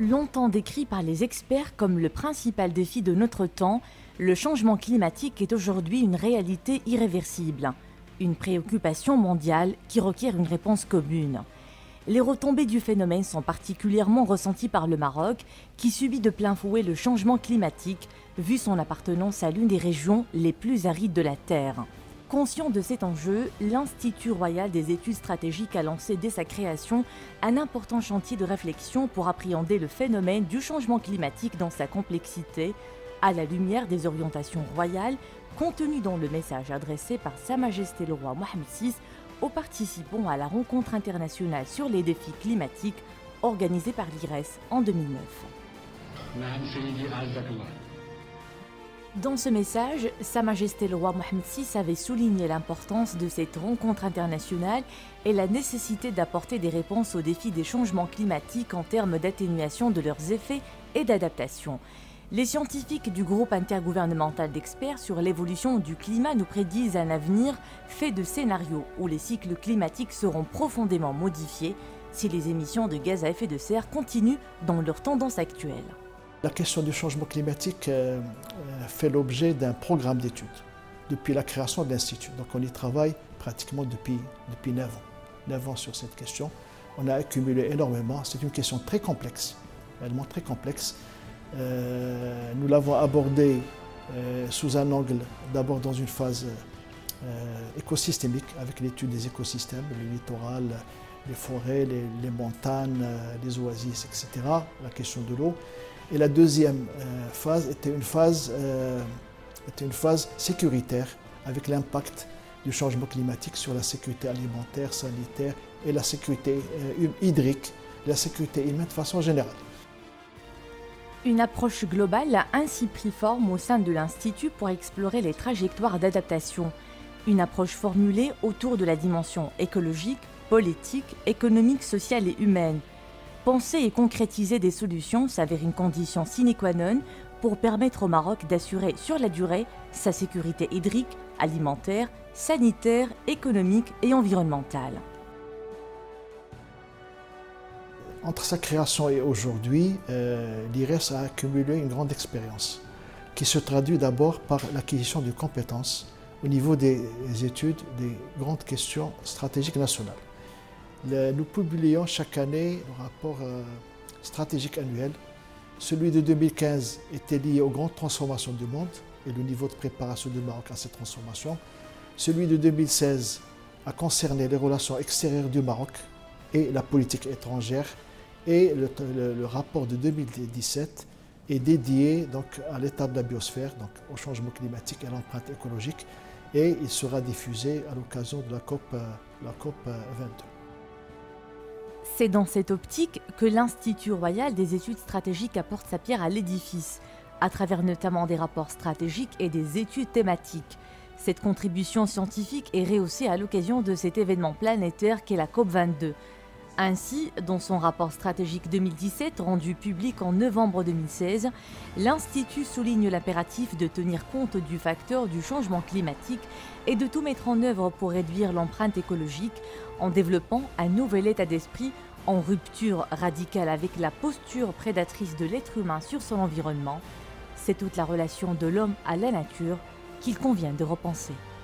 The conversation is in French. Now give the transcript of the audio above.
Longtemps décrit par les experts comme le principal défi de notre temps, le changement climatique est aujourd'hui une réalité irréversible, une préoccupation mondiale qui requiert une réponse commune. Les retombées du phénomène sont particulièrement ressenties par le Maroc, qui subit de plein fouet le changement climatique, vu son appartenance à l'une des régions les plus arides de la Terre. Conscient de cet enjeu, l'Institut royal des études stratégiques a lancé dès sa création un important chantier de réflexion pour appréhender le phénomène du changement climatique dans sa complexité, à la lumière des orientations royales contenues dans le message adressé par Sa Majesté le roi Mohammed VI aux participants à la rencontre internationale sur les défis climatiques organisée par l'IRES en 2009. Dans ce message, Sa Majesté le roi Mohammed VI avait souligné l'importance de cette rencontre internationale et la nécessité d'apporter des réponses aux défis des changements climatiques en termes d'atténuation de leurs effets et d'adaptation. Les scientifiques du groupe intergouvernemental d'experts sur l'évolution du climat nous prédisent un avenir fait de scénarios où les cycles climatiques seront profondément modifiés si les émissions de gaz à effet de serre continuent dans leur tendance actuelle. La question du changement climatique fait l'objet d'un programme d'études depuis la création de l'Institut. Donc on y travaille pratiquement depuis 9 ans. 9 ans sur cette question. On a accumulé énormément. C'est une question très complexe, réellement très complexe. Nous l'avons abordée sous un angle, d'abord dans une phase écosystémique, avec l'étude des écosystèmes, le littoral, les forêts, les montagnes, les oasis, etc., la question de l'eau. Et la deuxième phase était une phase sécuritaire, avec l'impact du changement climatique sur la sécurité alimentaire, sanitaire et la sécurité hydrique, la sécurité humaine de façon générale. Une approche globale a ainsi pris forme au sein de l'Institut pour explorer les trajectoires d'adaptation. Une approche formulée autour de la dimension écologique, politique, économique, sociale et humaine. Penser et concrétiser des solutions s'avère une condition sine qua non pour permettre au Maroc d'assurer sur la durée sa sécurité hydrique, alimentaire, sanitaire, économique et environnementale. Entre sa création et aujourd'hui, l'IRES a accumulé une grande expérience qui se traduit d'abord par l'acquisition de compétences au niveau des études des grandes questions stratégiques nationales. Nous publions chaque année un rapport stratégique annuel. Celui de 2015 était lié aux grandes transformations du monde et le niveau de préparation du Maroc à cette transformation. Celui de 2016 a concerné les relations extérieures du Maroc et la politique étrangère. Et le rapport de 2017 est dédié donc, à l'état de la biosphère, donc au changement climatique et à l'empreinte écologique. Et il sera diffusé à l'occasion de la COP 22. C'est dans cette optique que l'Institut royal des études stratégiques apporte sa pierre à l'édifice, à travers notamment des rapports stratégiques et des études thématiques. Cette contribution scientifique est rehaussée à l'occasion de cet événement planétaire qu'est la COP 22. Ainsi, dans son rapport stratégique 2017 rendu public en novembre 2016, l'Institut souligne l'impératif de tenir compte du facteur du changement climatique et de tout mettre en œuvre pour réduire l'empreinte écologique en développant un nouvel état d'esprit en rupture radicale avec la posture prédatrice de l'être humain sur son environnement. C'est toute la relation de l'homme à la nature qu'il convient de repenser.